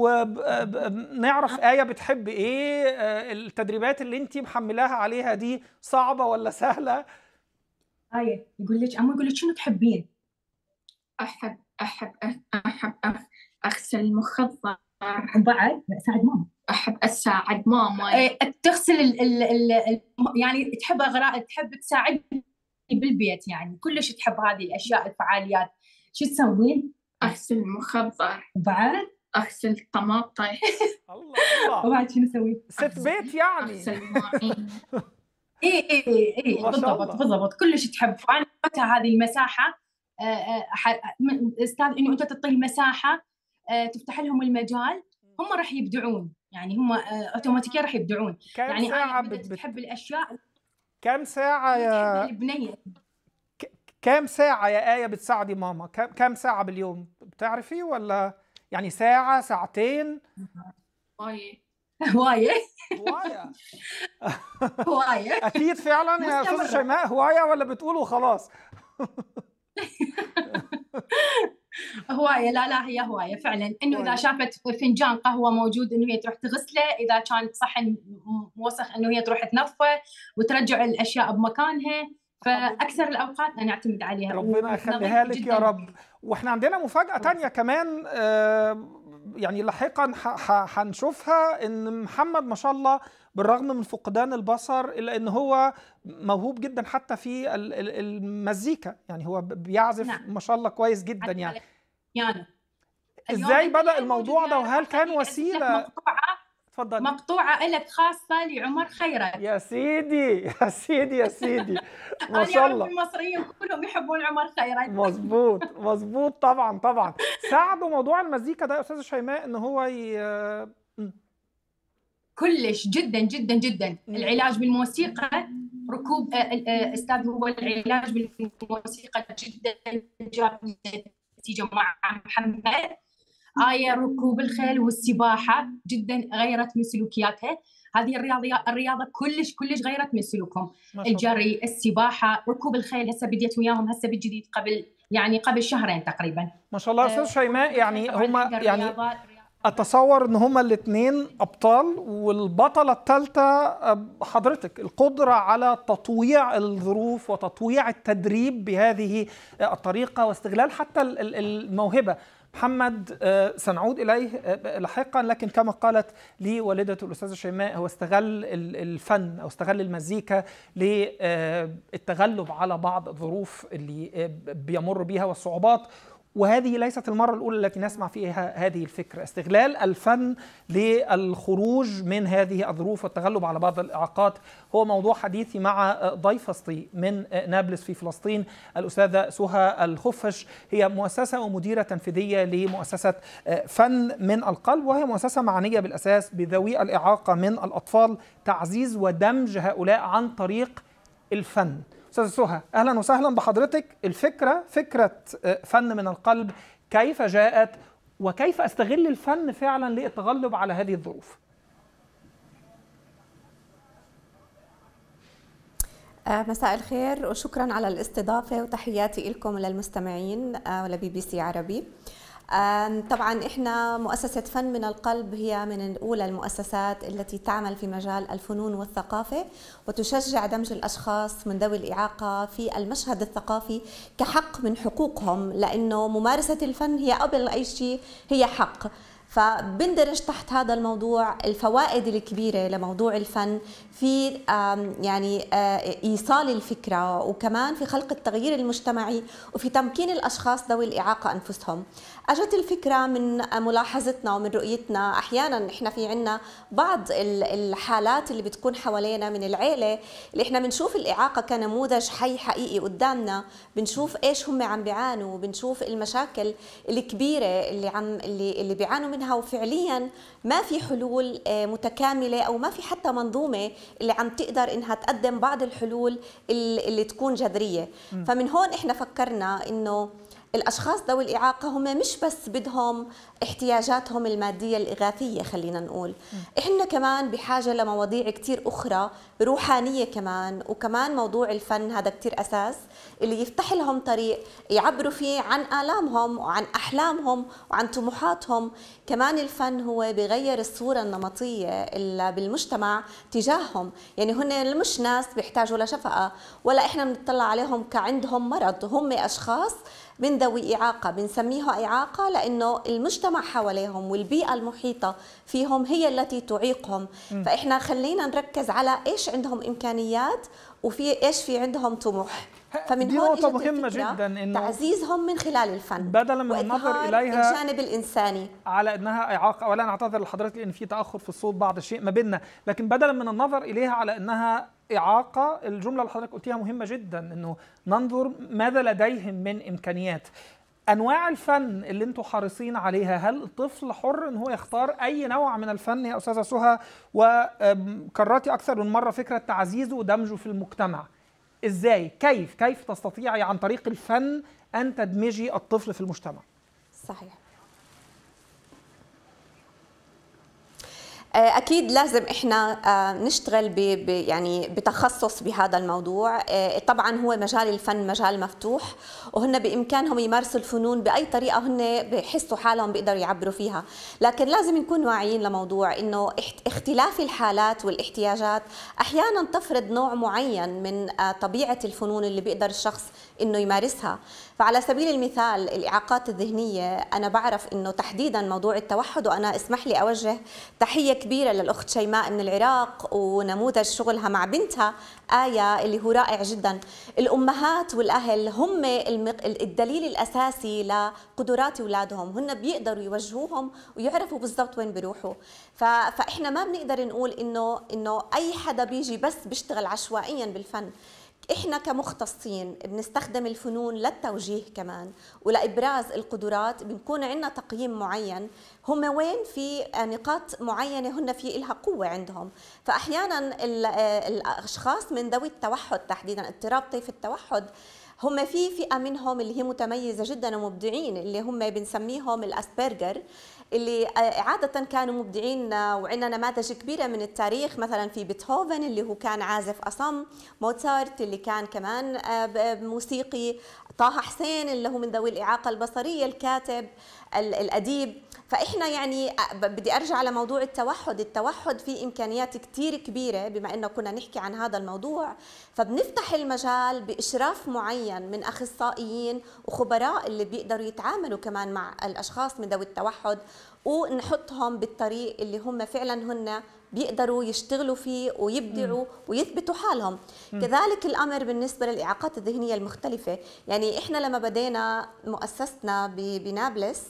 ونعرف آية بتحب إيه؟ التدريبات اللي أنت محملاها عليها دي صعبة ولا سهلة؟ آية يقول لك شنو تحبين؟ أحب أغسل المخدر. بعد أساعد ماما. أحب أساعد ماما. تغسل يعني تحب أغراء، تحب تساعدني بالبيت، يعني كلش تحب هذه الأشياء الفعاليات. شو تسوين؟ أغسل المخدر. بعد أغسل الطماطم. الله. وبعد شنو نسوي؟ ست بيت يعني. أغسل المواعين. إيه بالضبط كلش تحب. فأنا أعطيها هذه المساحة أستاذ، إنه أنت تعطي المساحة تفتح لهم المجال، هم راح يبدعون، يعني هم أوتوماتيكيا راح يبدعون. يعني أنا بتحب الأشياء. كم ساعة يا البنية؟ كم ساعة يا آية بتساعدي ماما؟ كم ساعة باليوم بتعرفي، ولا يعني ساعة ساعتين؟ هواية أكيد فعلا يا أستاذ شيماء هواية، ولا بتقولوا خلاص؟ هواية. لا هي هواية فعلا، إنه إذا شافت فنجان قهوة موجود إنه هي تروح تغسله، إذا كان صحن موسخ إنه هي تروح تنظفه وترجع الأشياء بمكانها. فأكثر الأوقات أنا أعتمد عليها. ربنا يخليها لك يا رب. وإحنا عندنا مفاجأة تانية كمان يعني لاحقا هنشوفها ان محمد ما شاء الله بالرغم من فقدان البصر الا ان هو موهوب جدا حتى في المزيكا، يعني هو بيعزف ما شاء الله كويس جدا يعني. ازاي بدأ الموضوع ده وهل كان وسيلة؟ اتفضل. مقطوعة لك خاصة لعمر خيرت. يا سيدي يا سيدي يا سيدي ما شاء الله. المصريين كلهم يحبون عمر خيرت. مظبوط مظبوط طبعا طبعا. ساعدوا موضوع المزيكا ده يا استاذة شيماء ان هو كلش جدا جدا جدا. العلاج بالموسيقى ركوب استاذ هو العلاج بالموسيقى جدا جاب نتيجة مع محمد. آية ركوب الخيل والسباحة جدا غيرت من سلوكياتها. هذه الرياضة كلش غيرت من سلوكهم. الجري، السباحة، ركوب الخيل. هسه بديت وياهم هسه بالجديد قبل شهرين تقريبا. ما شاء الله استاذ شيماء. يعني هما يعني اتصور ان هما الاثنين ابطال، والبطلة الثالثة حضرتك، القدرة على تطويع الظروف وتطويع التدريب بهذه الطريقة واستغلال حتى الموهبة. محمد سنعود إليه لاحقا، لكن كما قالت لي والدة الأستاذة شيماء هو استغل الفن أو استغل المزيكا للتغلب على بعض الظروف اللي بيمر بها والصعوبات. وهذه ليست المرة الأولى التي نسمع فيها هذه الفكرة، استغلال الفن للخروج من هذه الظروف والتغلب على بعض الإعاقات. هو موضوع حديثي مع ضيفتي من نابلس في فلسطين الأستاذة سهى الخفش. هي مؤسسة ومديرة تنفيذية لمؤسسة فن من القلب، وهي مؤسسة معنية بالأساس بذوي الإعاقة من الأطفال، تعزيز ودمج هؤلاء عن طريق الفن. أستاذة سهى أهلا وسهلا بحضرتك. فكرة فن من القلب كيف جاءت وكيف أستغل الفن فعلا للتغلب على هذه الظروف؟ مساء الخير وشكرا على الاستضافة وتحياتي لكم وللمستمعين ولبي بي سي عربي. طبعا احنا مؤسسة فن من القلب هي من أولى المؤسسات التي تعمل في مجال الفنون والثقافة وتشجع دمج الأشخاص من ذوي الإعاقة في المشهد الثقافي كحق من حقوقهم، لأنه ممارسة الفن هي قبل أي شيء هي حق. فبندرج تحت هذا الموضوع الفوائد الكبيرة لموضوع الفن في يعني إيصال الفكرة، وكمان في خلق التغيير المجتمعي وفي تمكين الأشخاص ذوي الإعاقة أنفسهم. أجت الفكرة من ملاحظتنا ومن رؤيتنا. أحيانا إحنا في عنا بعض الحالات اللي بتكون حوالينا من العيلة اللي إحنا بنشوف الإعاقة كنموذج حي حقيقي قدامنا، بنشوف إيش هم عم بيعانوا، بنشوف المشاكل الكبيرة اللي بيعانوا منها، وفعليا ما في حلول متكاملة أو ما في حتى منظومة اللي عم تقدر إنها تقدم بعض الحلول اللي تكون جذرية. فمن هون إحنا فكرنا إنه الأشخاص ذوي الإعاقة هم مش بس بدهم احتياجاتهم المادية الإغاثية، خلينا نقول إحنا كمان بحاجة لمواضيع كتير أخرى روحانية كمان، وكمان موضوع الفن هذا كتير أساس اللي يفتح لهم طريق يعبروا فيه عن آلامهم وعن أحلامهم وعن طموحاتهم. كمان الفن هو بيغير الصورة النمطية بالمجتمع تجاههم، يعني هن مش ناس بيحتاجوا لشفقة ولا إحنا بنطلع عليهم كعندهم مرض، هم أشخاص من ذوي إعاقة بنسميها إعاقة لأنه المجتمع حواليهم والبيئة المحيطة فيهم هي التي تعيقهم. فإحنا خلينا نركز على إيش عندهم إمكانيات وفي إيش في عندهم طموح. فمن هون نقطة مهمة جدا إنه تعزيزهم من خلال الفن بدلا من النظر إليها الجانب الإنساني على إنها إعاقة. ولا أعتذر لحضرتك لأن في تأخر في الصوت بعض الشيء ما بيننا، لكن بدلا من النظر إليها على إنها إعاقة، الجملة اللي حضرتك قلتيها مهمة جدا، إنه ننظر ماذا لديهم من إمكانيات. أنواع الفن اللي أنتم حريصين عليها، هل الطفل حر إن هو يختار أي نوع من الفن يا أستاذة سهى؟ وكررتي أكثر من مرة فكرة تعزيزه ودمجه في المجتمع. إزاي؟ كيف تستطيعي عن طريق الفن أن تدمجي الطفل في المجتمع؟ صحيح. أكيد لازم إحنا نشتغل يعني بتخصص بهذا الموضوع. طبعا هو مجال الفن مجال مفتوح، وهن بإمكانهم يمارسوا الفنون بأي طريقة هن بحسوا حالهم بيقدروا يعبروا فيها، لكن لازم نكون واعيين لموضوع إنه اختلاف الحالات والاحتياجات أحيانا تفرض نوع معين من طبيعة الفنون اللي بيقدر الشخص إنه يمارسها. فعلى سبيل المثال الإعاقات الذهنية، أنا بعرف إنه تحديدا موضوع التوحد، وأنا اسمح لي أوجه تحية كبيرة للأخت شيماء من العراق ونموذج شغلها مع بنتها آية اللي هو رائع جدا. الأمهات والأهل هم الدليل الأساسي لقدرات أولادهم، هن بيقدروا يوجهوهم ويعرفوا بالضبط وين بيروحوا. فإحنا ما بنقدر نقول إنه أي حدا بيجي بس بيشتغل عشوائيا بالفن. إحنا كمختصين بنستخدم الفنون للتوجيه كمان ولإبراز القدرات. بنكون عندنا تقييم معين هم وين في نقاط معينة هن في إلها قوة عندهم. فأحيانا الأشخاص من ذوي التوحد تحديدا اضطراب طيف التوحد هم في فئة منهم اللي هي متميزة جدا ومبدعين، اللي هم بنسميهم الأسبرجر، اللي عادة كانوا مبدعين. وعندنا نماذج كبيرة من التاريخ، مثلا في بيتهوفن اللي هو كان عازف أصم، موتسارت اللي كان كمان موسيقي، طه حسين اللي هو من ذوي الإعاقة البصرية الكاتب الأديب. فإحنا يعني بدي أرجع على موضوع التوحد في إمكانيات كتير كبيرة، بما أنه كنا نحكي عن هذا الموضوع، فبنفتح المجال بإشراف معين من أخصائيين وخبراء اللي بيقدروا يتعاملوا كمان مع الأشخاص من ذوي التوحد، ونحطهم بالطريق اللي هم فعلا هن بيقدروا يشتغلوا فيه ويبدعوا ويثبتوا حالهم. كذلك الأمر بالنسبة للإعاقات الذهنية المختلفة. يعني إحنا لما بدينا مؤسستنا بنابلس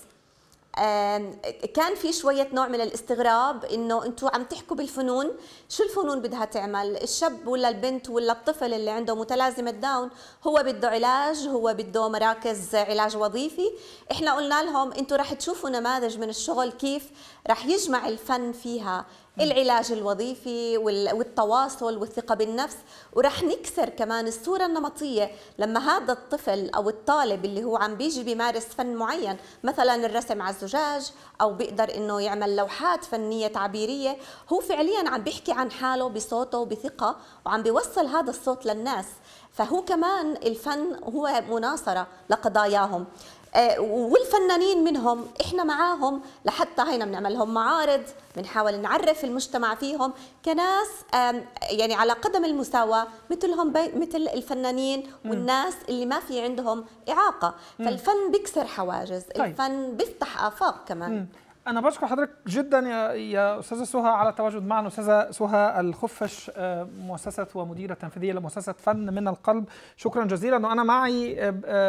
كان في شوية نوع من الاستغراب، إنه أنتوا عم تحكوا بالفنون، شو الفنون بدها تعمل؟ الشاب ولا البنت ولا الطفل اللي عنده متلازمة داون هو بده علاج، هو بده مراكز علاج وظيفي. إحنا قلنا لهم أنتوا رح تشوفوا نماذج من الشغل كيف رح يجمع الفن فيها العلاج الوظيفي والتواصل والثقة بالنفس، ورح نكسر كمان الصورة النمطية. لما هذا الطفل أو الطالب اللي هو عم بيجي بيمارس فن معين، مثلا الرسم على الزجاج أو بيقدر إنه يعمل لوحات فنية تعبيرية، هو فعليا عم بيحكي عن حاله بصوته وبثقة وعم بيوصل هذا الصوت للناس. فهو كمان الفن هو مناصرة لقضاياهم. والفنانين منهم احنا معاهم، لحتى هينا بنعمل لهم معارض، بنحاول نعرف المجتمع فيهم كناس يعني على قدم المساواة مثلهم، مثل الفنانين والناس اللي ما في عندهم إعاقة. فالفن بيكسر حواجز. الفن بيفتح آفاق كمان. أنا بشكر حضرتك جدا يا أستاذة سهى على التواجد معنا. أستاذة سهى الخفش، مؤسسة ومديرة تنفيذية لمؤسسة فن من القلب، شكرا جزيلا. وأنا معي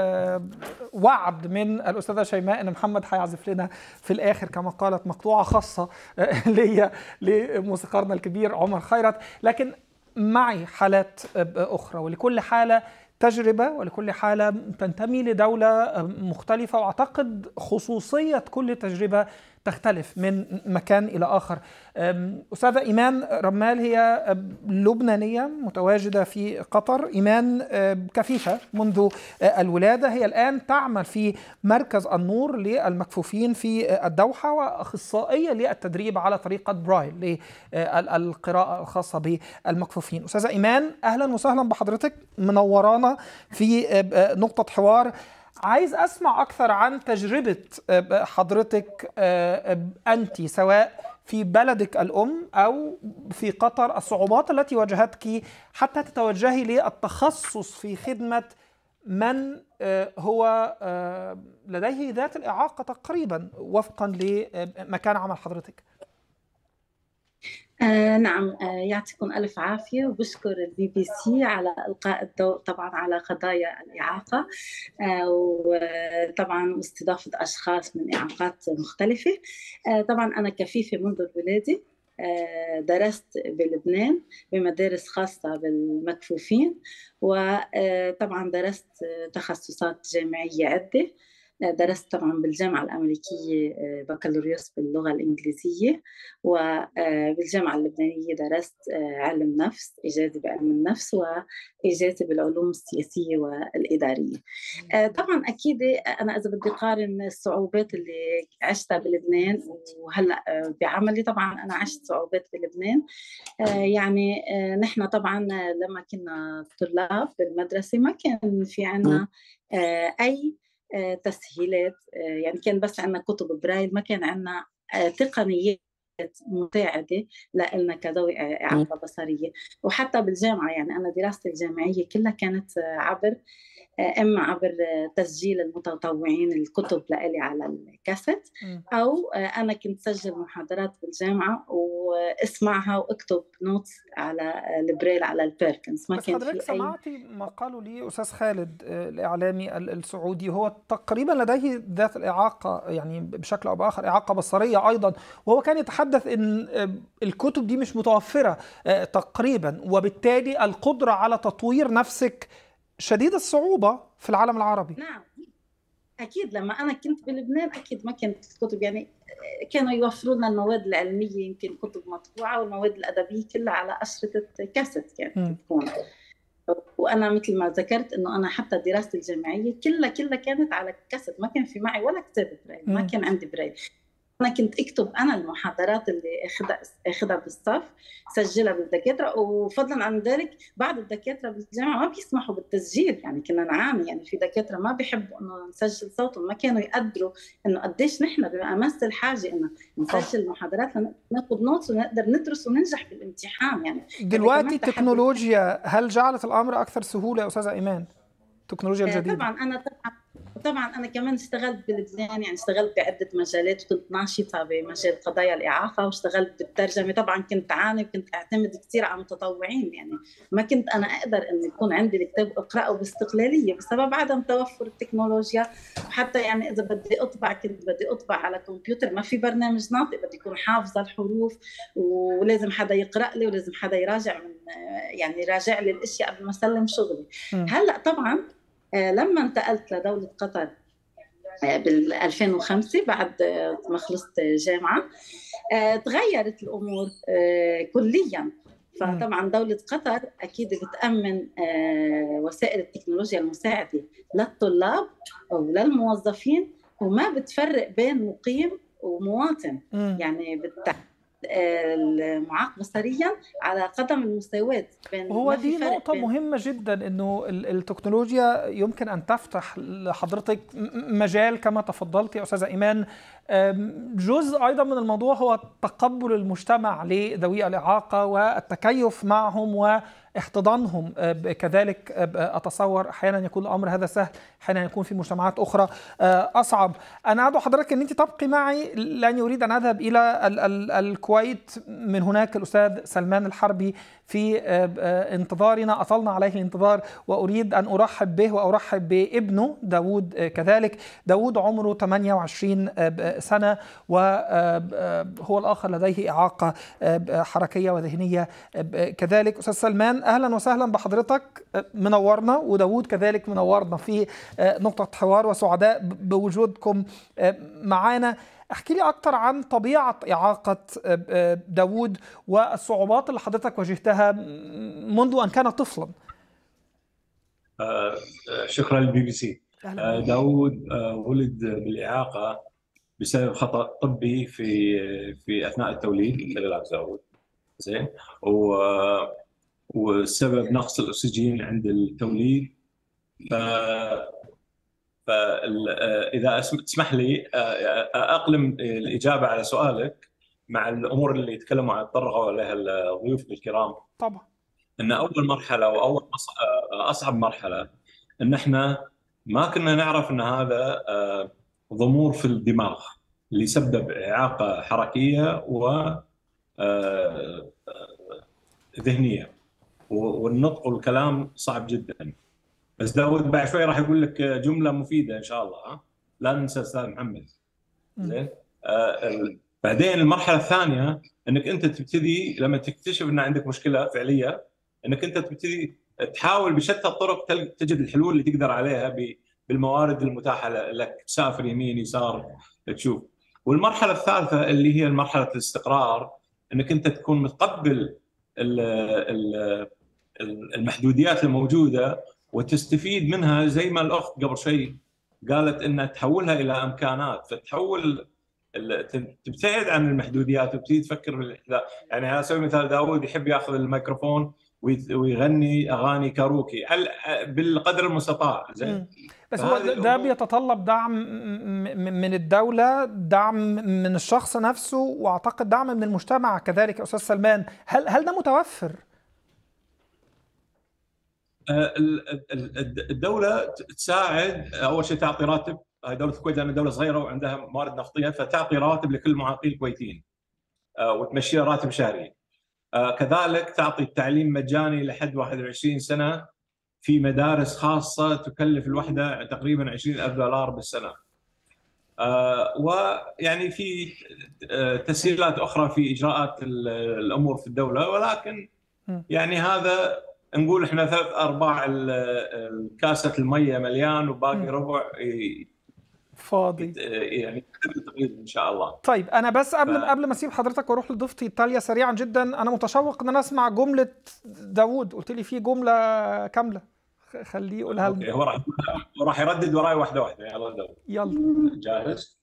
وعد من الأستاذة شيماء أن محمد حيعزف لنا في الآخر كما قالت مقطوعة خاصة ليا لموسيقارنا الكبير عمر خيرت. لكن معي حالات أخرى، ولكل حالة تجربة، ولكل حالة تنتمي لدولة مختلفة، وأعتقد خصوصية كل تجربة تختلف من مكان إلى آخر. أستاذة إيمان رمال هي لبنانية متواجدة في قطر. إيمان كفيفة منذ الولادة، هي الآن تعمل في مركز النور للمكفوفين في الدوحة، وأخصائية للتدريب على طريقة برايل للقراءة الخاصة بالمكفوفين. أستاذة إيمان أهلا وسهلا بحضرتك، منورانا في نقطة حوار. عايز أسمع أكثر عن تجربة حضرتك أنت، سواء في بلدك الأم أو في قطر، الصعوبات التي واجهتك حتى تتوجهي للتخصص في خدمة من هو لديه ذات الإعاقة تقريبا وفقا لمكان عمل حضرتك. نعم، يعطيكم ألف عافية، وبشكر BBC على إلقاء الضوء طبعا على قضايا الإعاقة، وطبعا استضافة أشخاص من إعاقات مختلفة. طبعا أنا كفيفة منذ الولادة، درست بلبنان بمدارس خاصة بالمكفوفين، وطبعا درست تخصصات جامعية عدة. درست طبعا بالجامعة الأمريكية بكالوريوس باللغة الإنجليزية، وبالجامعة اللبنانية درست علم نفس، إجازة بعلم النفس وإجازة بالعلوم السياسية والإدارية. طبعا أكيد أنا إذا بدي قارن الصعوبات اللي عشتها بلبنان وهلأ بعملي، طبعا أنا عشت صعوبات بلبنان. يعني نحن طبعا لما كنا طلاب بالمدرسة ما كان في عنا أي تسهيلات، يعني كان بس عنا كتب برايل، ما كان عنا تقنيات مساعدة لنا كذوي إعاقة بصرية. وحتى بالجامعة يعني أنا دراستي الجامعية كلها كانت إما عبر تسجيل المتطوعين الكتب لإلي على الكاسيت، أو أنا كنت سجل محاضرات بالجامعة واسمعها واكتب نوتس على البريل على البيركنز. ما بس كان حضرتك في أي. سمعتي ما قاله لي أستاذ خالد الإعلامي السعودي، هو تقريبا لديه ذات الإعاقة، يعني بشكل أو بآخر إعاقة بصرية أيضا، وهو كان يتحدث أن الكتب دي مش متوفرة تقريبا، وبالتالي القدرة على تطوير نفسك شديد الصعوبة في العالم العربي. نعم أكيد، لما أنا كنت بلبنان أكيد ما كانت الكتب، يعني كانوا يوفروا لنا المواد العلمية يمكن كتب مطبوعة، والمواد الأدبية كلها على أشرطة كاسيت كانت تكون. وأنا مثل ما ذكرت إنه أنا حتى دراستي الجامعية كلها كانت على كاسيت، ما كان في معي ولا كتاب برايل، ما كان عندي برايل. أنا كنت أكتب أنا المحاضرات اللي أخذها بالصف، سجلها بالدكاترة، وفضلا عن ذلك بعض الدكاترة بالجامعة ما بيسمحوا بالتسجيل، يعني كنا نعاني، يعني في دكاترة ما بيحبوا إنه نسجل صوتهم، ما كانوا يقدروا إنه قديش نحن بأمس الحاجة إنه نسجل المحاضرات لناخذ نوتس ونقدر ندرس وننجح بالامتحان. يعني دلوقتي التكنولوجيا هل جعلت الأمر أكثر سهولة يا أستاذة إيمان؟ التكنولوجيا الجديدة. طبعا أنا كمان اشتغلت بلبنان، يعني اشتغلت بعدة مجالات، كنت ناشطة بمجال قضايا الإعاقة، واشتغلت بالترجمة. طبعا كنت أعاني وكنت أعتمد كثير على متطوعين، يعني ما كنت أنا أقدر أن يكون عندي الكتاب أقرأه باستقلالية بسبب عدم توفر التكنولوجيا. وحتى يعني إذا بدي أطبع كنت بدي أطبع على كمبيوتر، ما في برنامج ناطق، بدي يكون حافظة الحروف، ولازم حدا يقرأ لي، ولازم حدا يراجع يعني يراجع لي الأشياء قبل ما أسلم شغلي. هلأ طبعا لما انتقلت لدولة قطر بال 2005 بعد ما خلصت جامعة، تغيرت الأمور كلياً. فطبعاً دولة قطر أكيد بتأمن وسائل التكنولوجيا المساعدة للطلاب أو للموظفين، وما بتفرق بين مقيم ومواطن، يعني المعاق بصريا على قدم المساواة. هو دي نقطة مهمة جدا، انه التكنولوجيا يمكن ان تفتح لحضرتك مجال كما تفضلت يا أستاذة إيمان. جزء ايضا من الموضوع هو تقبل المجتمع لذوي الإعاقة والتكيف معهم واحتضانهم، كذلك أتصور أحيانا يكون الأمر هذا سهل، أحيانا يكون في مجتمعات أخرى أصعب. أنا أدعو حضرتك أن أنت تبقي معي، لأني أريد أن أذهب إلى الكويت. من هناك الأستاذ سلمان الحربي في انتظارنا، أطلنا عليه الانتظار، وأريد أن أرحب به وأرحب بابنه داود كذلك. داود عمره 28 سنة، وهو الآخر لديه إعاقة حركية وذهنية كذلك. أستاذ سلمان أهلا وسهلا بحضرتك، منورنا، وداود كذلك منورنا في نقطة حوار، وسعداء بوجودكم معنا. احكي لي أكثر عن طبيعة إعاقة داود والصعوبات اللي حضرتك واجهتها منذ أن كان طفلا. شكرا للبي بي سي. داود ولد بالإعاقة بسبب خطأ طبي في أثناء التوليد. داود زين، والسبب نقص الأكسجين عند التوليد. فإذا تسمح لي أقلم الإجابة على سؤالك مع الأمور اللي يتكلموا عن تطرقوا عليها الضيوف الكرام. طبعا. إن أول مرحلة وأول أصعب مرحلة إن إحنا ما كنا نعرف إن هذا ضمور في الدماغ اللي يسبب إعاقة حركية و ذهنية، والنطق والكلام صعب جدا. بس داود بعد شوي راح يقول لك جملة مفيدة إن شاء الله، لا ننسى أستاذ محمد. زين. بعدين المرحلة الثانية إنك أنت تبتدي لما تكتشف إن عندك مشكلة فعلية، إنك أنت تبتدي تحاول بشتى الطرق تجد الحلول اللي تقدر عليها بالموارد المتاحه لك، تسافر يمين يسار تشوف. والمرحله الثالثه اللي هي مرحله الاستقرار، انك انت تكون متقبل المحدوديات الموجوده وتستفيد منها، زي ما الاخت قبل شيء قالت انها تحولها الى امكانات، فتحول تبتعد عن المحدوديات وتبتدي تفكر بالاحداث. يعني على سبيل المثال داود يحب ياخذ الميكروفون ويغني اغاني كاروكي بالقدر المستطاع، زين. بس هو ده بيتطلب دعم من الدولة، دعم من الشخص نفسه، واعتقد دعم من المجتمع كذلك. استاذ سلمان، هل ده متوفر؟ الدولة تساعد، اول شيء تعطي راتب. دولة الكويت لأنها دولة صغيرة وعندها موارد نفطية، فتعطي راتب لكل معاقين الكويتيين وتمشي راتب شهري. كذلك تعطي التعليم مجاني لحد 21 سنة في مدارس خاصة تكلف الوحدة تقريبا $20,000 بالسنة. ويعني في تسهيلات أخرى في إجراءات الأمور في الدولة، ولكن يعني هذا نقول احنا 3/4 كاسة المية مليان وباقي ربع فاضي يعني تقريبا ان شاء الله. طيب انا بس قبل ما اسيب حضرتك واروح لضيفتي تاليا سريعا جدا، انا متشوق ان انا اسمع جمله داوود. قلت لي في جمله كامله، خليه يقولها لنا. هو راح يردد وراي واحده واحده. يلا داوود، يلا جاهز؟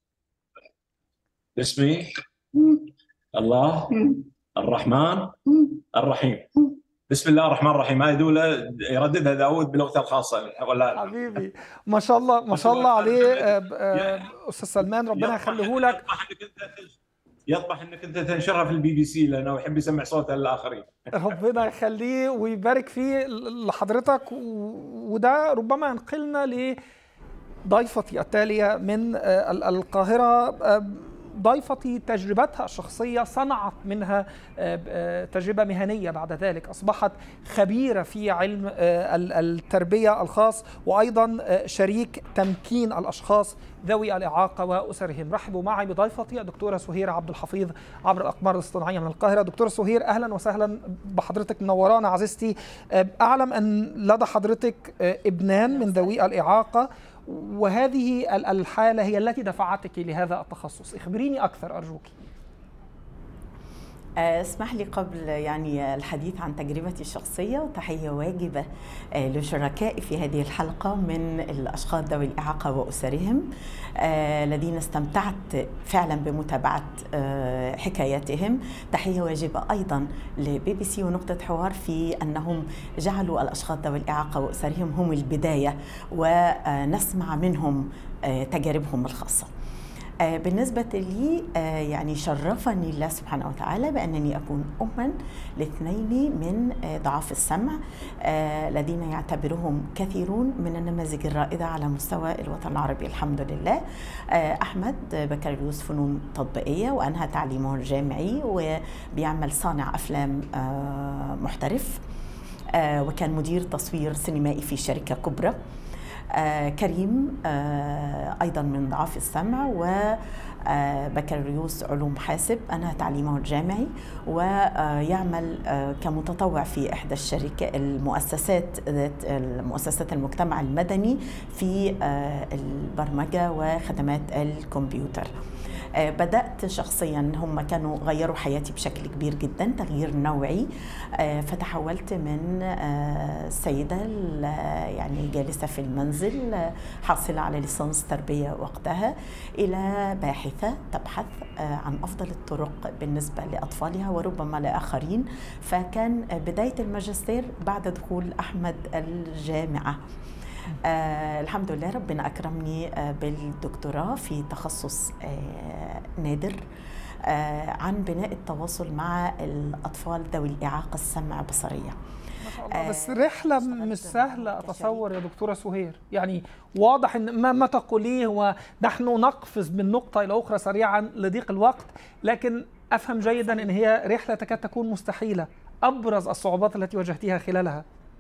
باسمي الله الرحمن الرحيم. بسم الله الرحمن الرحيم. هاي دولة يرددها داود بلغته الخاصة ولا؟ حبيبي ما شاء الله ما شاء الله عليه. أستاذ سلمان ربنا يخليه لك. يطمح انك انت تنشرها في الBBC لانه يحب يسمع صوتها للاخرين. ربنا يخليه ويبارك فيه لحضرتك. وده ربما ينقلنا لضيفتي التالية من القاهرة. ضيفتي تجربتها الشخصية صنعت منها تجربة مهنية، بعد ذلك أصبحت خبيرة في علم التربية الخاص، وأيضا شريك تمكين الأشخاص ذوي الإعاقة وأسرهم. رحبوا معي بضيفتي الدكتورة سهير عبد الحفيظ عبر الأقمار الاصطناعية من القاهرة. دكتورة سهير أهلا وسهلا بحضرتك، منورانا عزيزتي. أعلم أن لدى حضرتك ابنان من ذوي الإعاقة، وهذه الحالة هي التي دفعتك لهذا التخصص. اخبريني أكثر أرجوك. اسمح لي قبل يعني الحديث عن تجربتي الشخصية، وتحية واجبة لشركائي في هذه الحلقة من الأشخاص ذوي الإعاقة وأسرهم الذين استمتعت فعلا بمتابعة حكاياتهم. تحية واجبة أيضا لBBC ونقطة حوار في أنهم جعلوا الأشخاص ذوي الإعاقة وأسرهم هم البداية، ونسمع منهم تجاربهم الخاصة. بالنسبة لي يعني شرفني الله سبحانه وتعالى بأنني أكون أما لاثنين من ضعاف السمع الذين يعتبرهم كثيرون من النماذج الرائدة على مستوى الوطن العربي الحمد لله. أحمد بكالوريوس فنون تطبيقية وأنهى تعليمه الجامعي، وبيعمل صانع أفلام محترف، وكان مدير تصوير سينمائي في شركة كبرى. كريم أيضا من ضعاف السمع وبكالوريوس علوم حاسب، أنهى تعليمه الجامعي، ويعمل كمتطوع في إحدى المؤسسات المجتمع المدني في البرمجة وخدمات الكمبيوتر. بدأت شخصيا، هم كانوا غيروا حياتي بشكل كبير جدا، تغيير نوعي. فتحولت من سيدة يعني جالسة في المنزل حاصلة على ليسانس تربية وقتها إلى باحثة تبحث عن أفضل الطرق بالنسبة لأطفالها وربما لآخرين. فكان بداية الماجستير بعد دخول أحمد الجامعة. الحمد لله ربنا أكرمني بالدكتوراه في تخصص نادر عن بناء التواصل مع الأطفال ذوي الإعاقة السمع بصرية. بس رحلة مش سهلة أتصور يا دكتورة سهير. يعني واضح أن ما تقوليه، ونحن نقفز من نقطة إلى أخرى سريعا لضيق الوقت، لكن أفهم جيدا أن هي رحلة تكاد تكون مستحيلة. أبرز الصعوبات التي واجهتيها خلالها؟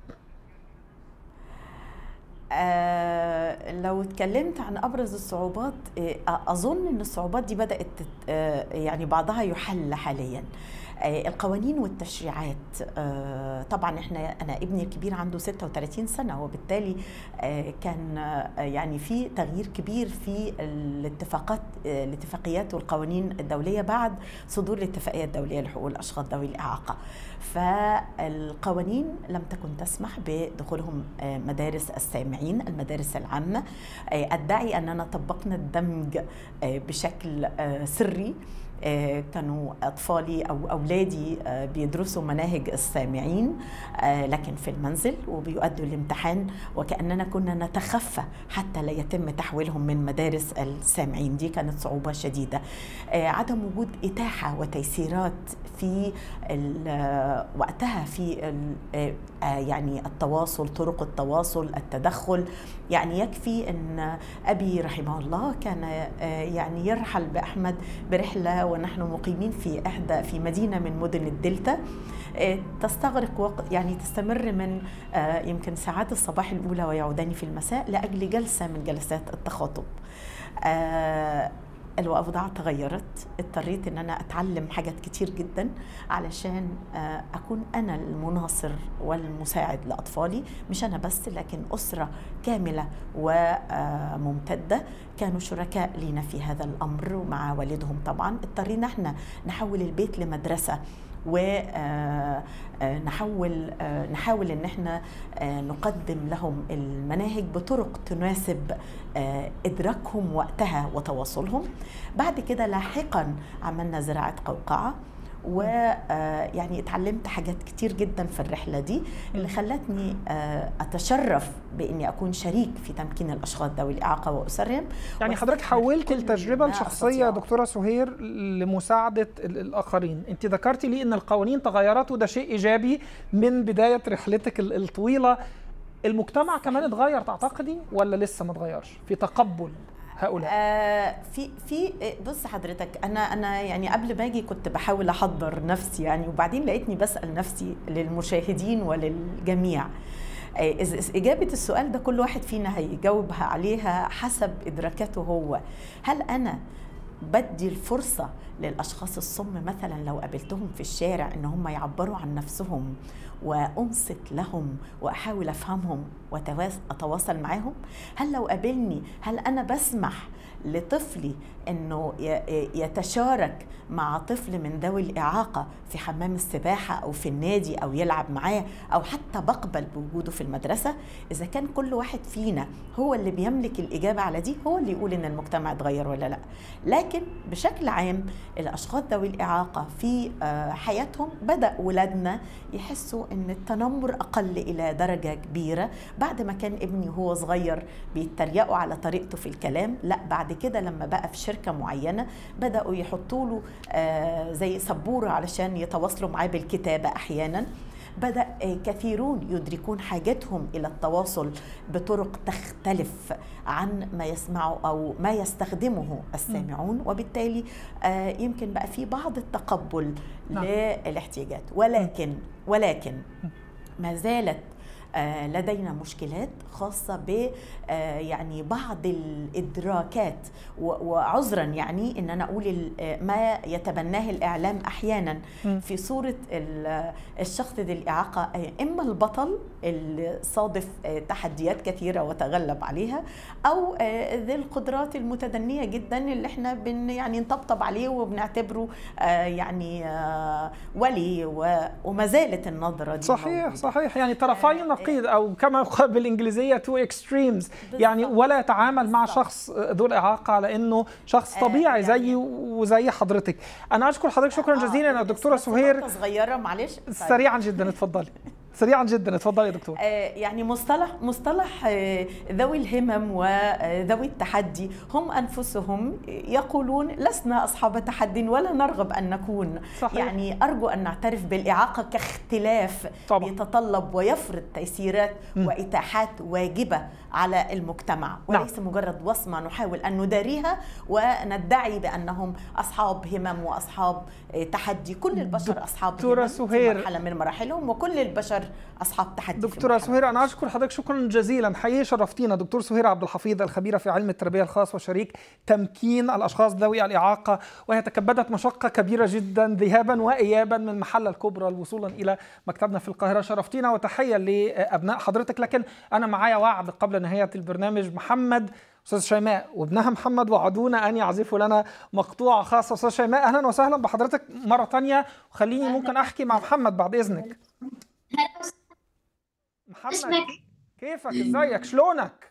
لو اتكلمت عن أبرز الصعوبات، أظن أن الصعوبات دي بدأت يعني بعضها يحل حاليا. القوانين والتشريعات، طبعا انا ابني الكبير عنده 36 سنة، وبالتالي كان يعني في تغيير كبير في الاتفاقيات والقوانين الدولية بعد صدور الاتفاقية الدولية لحقوق الأشخاص ذوي الإعاقة. فالقوانين لم تكن تسمح بدخولهم مدارس السامعين، المدارس العامة. أدعي أننا طبقنا الدمج بشكل سري. كانوا أطفالي أو أولادي بيدرسوا مناهج السامعين لكن في المنزل، وبيؤدوا الامتحان وكأننا كنا نتخفى حتى لا يتم تحويلهم من مدارس السامعين. دي كانت صعوبة شديدة. عدم وجود إتاحة وتيسيرات في وقتها في يعني التواصل، طرق التواصل، التدخل. يعني يكفي أن أبي رحمه الله كان يعني يرحل بأحمد برحلة ونحن مقيمين في مدينة من مدن الدلتا، تستغرق وقت، يعني تستمر من يمكن ساعات الصباح الأولى ويعودان في المساء لأجل جلسة من جلسات التخاطب. الأوضاع تغيرت، اضطريت ان انا اتعلم حاجات كتير جدا علشان اكون انا المناصر والمساعد لاطفالي، مش انا بس لكن اسره كامله وممتده كانوا شركاء لينا في هذا الامر ومع والدهم. طبعا اضطرينا احنا نحول البيت لمدرسه، ونحاول ان احنا نقدم لهم المناهج بطرق تناسب ادراكهم وقتها وتواصلهم. بعد كده لاحقا عملنا زراعة قوقعة، ويعني اتعلمت حاجات كتير جدا في الرحلة دي اللي خلتني أتشرف بإني أكون شريك في تمكين الأشخاص ذوي الإعاقة وأسرهم. يعني حضرتك حولت التجربة الشخصية دكتورة سهير لمساعدة الآخرين. أنت ذكرتي لي أن القوانين تغيرت وده شيء إيجابي من بداية رحلتك الطويلة. المجتمع كمان اتغير تعتقدي ولا لسه ما اتغيرش في تقبل هؤلاء؟ في بص حضرتك، انا يعني قبل ما اجي كنت بحاول احضر نفسي يعني، وبعدين لقيتني بسأل نفسي للمشاهدين وللجميع. إجابة السؤال ده كل واحد فينا هيجاوبها عليها حسب إدراكاته هو. هل أنا بدي الفرصة للأشخاص الصم مثلا لو قابلتهم في الشارع إن هم يعبروا عن نفسهم وأنصت لهم وأحاول أفهمهم وأتواصل معهم؟ هل لو قابلني هل أنا بسمح لطفلي أنه يتشارك مع طفل من ذوي الإعاقة في حمام السباحة أو في النادي أو يلعب معاه أو حتى بقبل بوجوده في المدرسة؟ إذا كان كل واحد فينا هو اللي بيملك الإجابة على دي هو اللي يقول إن المجتمع اتغير ولا لا. لكن بشكل عام الأشخاص ذوي الإعاقة في حياتهم بدأ ولادنا يحسوا إن التنمر أقل إلى درجة كبيرة. بعد ما كان ابني وهو صغير بيتريقوا على طريقته في الكلام، لا بعد كده لما بقى في شركة معينة بدأوا يحطوا له زي سبورة علشان يتواصلوا معاه بالكتابة. أحيانا بدأ كثيرون يدركون حاجتهم إلى التواصل بطرق تختلف عن ما يسمعوا أو ما يستخدمه السامعون، وبالتالي يمكن بقى في بعض التقبل للاحتياجات. ولكن ما زالت لدينا مشكلات خاصة ب يعني بعض الإدراكات، وعذرا يعني إن أنا أقول ما يتبناه الإعلام أحيانا في صورة الشخص ذي الإعاقة إما البطل اللي صادف تحديات كثيرة وتغلب عليها، أو ذي القدرات المتدنية جدا اللي احنا يعني نطبطب عليه وبنعتبره يعني ولي، وما زالت النظرة دي صحيح يعني طرفي نقيض، أو كما يقال بالإنجليزية two extremes، يعني ولا يتعامل مع شخص ذو الإعاقة على أنه شخص طبيعي زي وزي حضرتك. أنا أشكر حضرتك شكرا جزيلا يا دكتورة سهير. صغيرة معلش سريعا جدا اتفضلي. سريعا جدا اتفضلي يا دكتور. يعني مصطلح ذوي الهمم وذوي التحدي هم أنفسهم يقولون لسنا أصحاب تحد ولا نرغب أن نكون. صحيح. يعني أرجو أن نعترف بالإعاقة كاختلاف طبعا. يتطلب ويفرض تيسيرات وإتاحات واجبة على المجتمع، وليس مجرد وصمة نحاول أن نداريها وندعي بأنهم أصحاب همم وأصحاب تحدي. كل البشر أصحاب همم في مرحلة من مراحلهم، وكل البشر أصحاب تحدي. دكتورة سهيرة، أنا أشكر حضرتك شكرا جزيلا، حقيقي شرفتينا. دكتور سهيرة عبد الحفيظ، الخبيرة في علم التربية الخاص وشريك تمكين الأشخاص ذوي الإعاقة، وهي تكبدت مشقة كبيرة جدا ذهابا وإيابا من محلة الكبرى وصولا إلى مكتبنا في القاهرة. شرفتينا وتحية لأبناء حضرتك. لكن أنا معايا وعد قبل نهاية البرنامج، محمد أستاذ شيماء وابنها محمد وعدونا أن يعزفوا لنا مقطوعة خاصة. أستاذ شيماء أهلا وسهلا بحضرتك مرة تانية، وخليني ممكن أحكي مع محمد بعد إذنك. محمد كيفك؟ ازيك؟ شلونك؟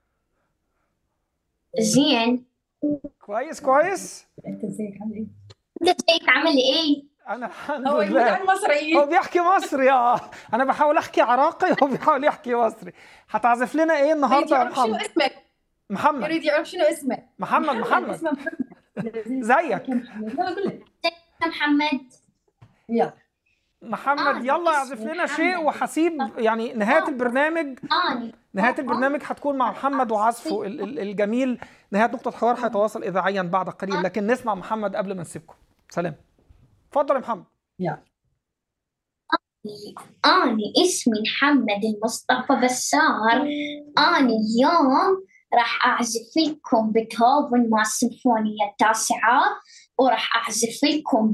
زين. كويس كويس. انت ازيك عامل ايه؟ انت ازيك عامل ايه؟ انا الحمد لله. هو يقول مصري. هو بيحكي مصري. انا بحاول احكي عراقي وهو بيحاول يحكي مصري. هتعزف لنا ايه النهارده يا محمد؟ شنو اسمك؟ محمد. يريد يعرف شنو اسمك. محمد. ازيك؟ محمد. يلا محمد يلا اعزف لنا شيء، وحسيب يعني نهاية البرنامج هتكون مع محمد وعزفه الجميل. نهاية نقطة حوار هيتواصل إذاعيا بعد قليل، لكن نسمع محمد قبل ما نسيبكم. سلام. اتفضل يا محمد. أنا اسمي محمد المصطفى بسار. أنا اليوم راح أعزف لكم بيتهوفن مع السيمفونية التاسعة، وراح أعزف لكم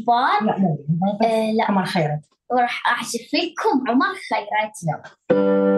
بليفر. لا عمر خيرت. وراح أعزف لكم عمر خيرت.